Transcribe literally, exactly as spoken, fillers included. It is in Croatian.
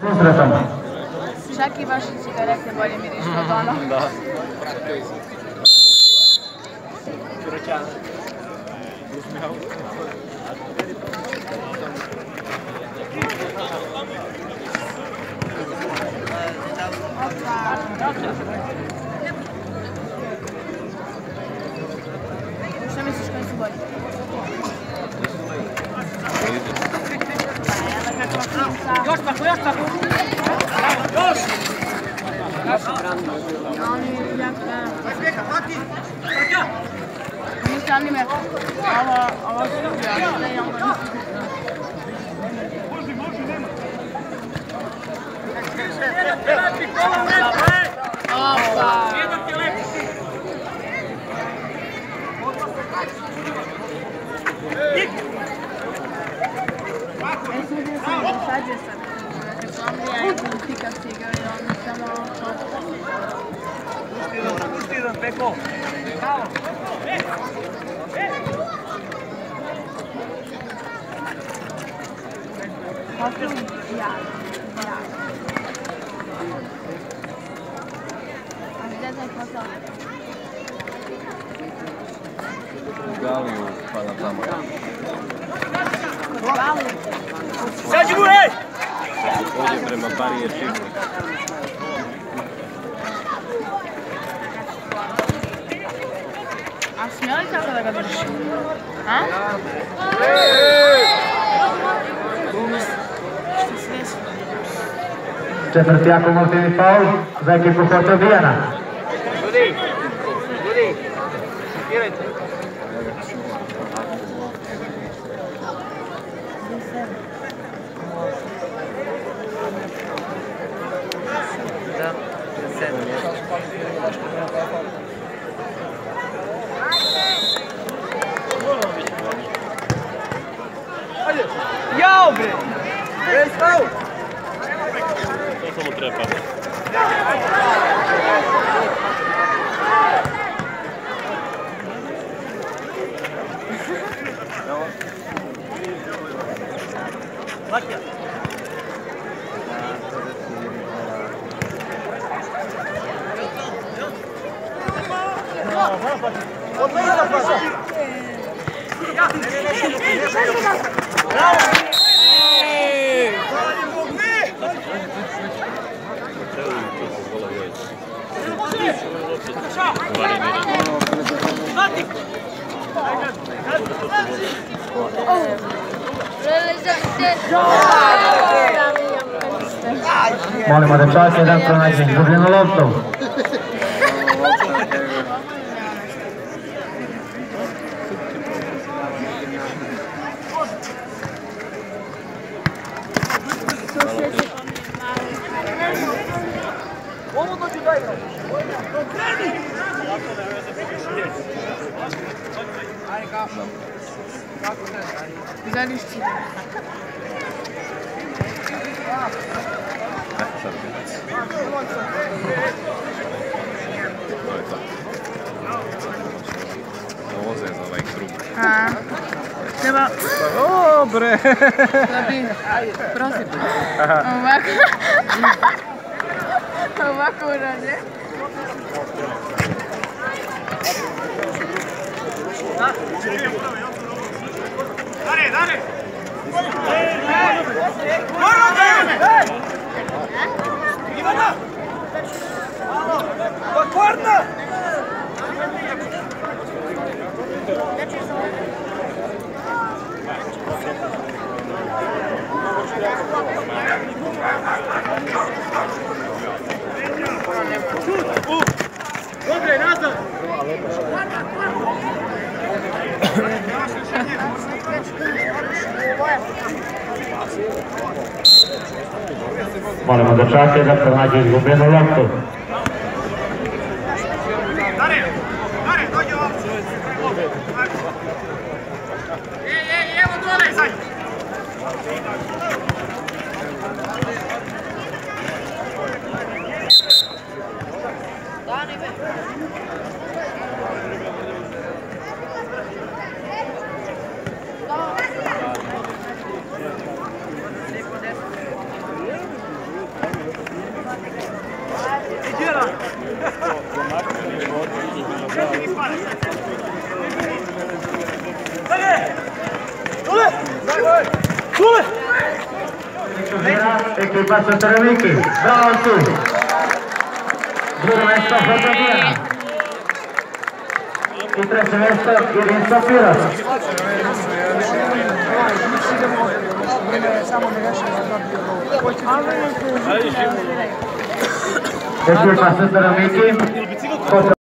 Susretom. Čak i vaše cigarete bolje mirišu od ono. Da. Šta misliš koji su bolji? Još tako, još tako! Još! Oni jako da... Ništa anime. Ovo, ovo su ljudi, ali ne imamo ništa. Opa! E sudio sam do sađe sad. Reklamlija je tu pika stiga i on samo... Pušti jedan, pušti jedan, Peko! Bravo! Kako? Ja. Ja. A gdje je taj posao? U Galiju, pa na tamo ja. Kod Galiju? Sađi mu, ej! Ovdje prema Barije Čivni. A smije li tako da ga drži? A? Što se desi? Četvrti akumulativni faul za ekipu Fortobijana. Ljudi! Ljudi! Šokirajte! Da, sedam je. Jao bre! Bez faul! To samo treba. Lakija! Od liza paša! Bravo! Molimo da čas jedan pronađe izgubljenu loptu. Zališći. Ovo je za ovaj krug. A, treba... O, bre! Da bi... Prosim. Ovako... Ovako urade. Dare, dare! Ivana! Покорно! Добре, назад! Molimo da čas jedan pronađe izgubljenu loptu. Dare, Dare, dođi ovdje! Ej, ej, evo dole, zadnji! Dani me! Ekipa Sotoroviki, bravo tu. Drugo mjesto Fotogija. I treće mjesto Irinca Piros. Ekipa Sotoroviki.